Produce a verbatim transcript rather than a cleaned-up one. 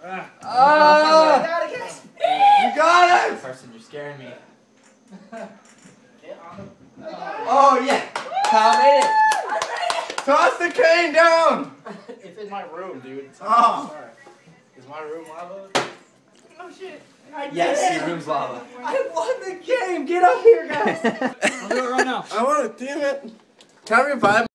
Ah. Oh! You got it! Carson, you're scaring me. Oh yeah! Kyle made it! Toss the cane down! It's in my room, dude. It's Oh. sorry. Is my room lava? Oh shit. I Yes, did it. your room's lava. I won the game. Get up here, guys. I'll do it right now. I want to, damn it. Can I revive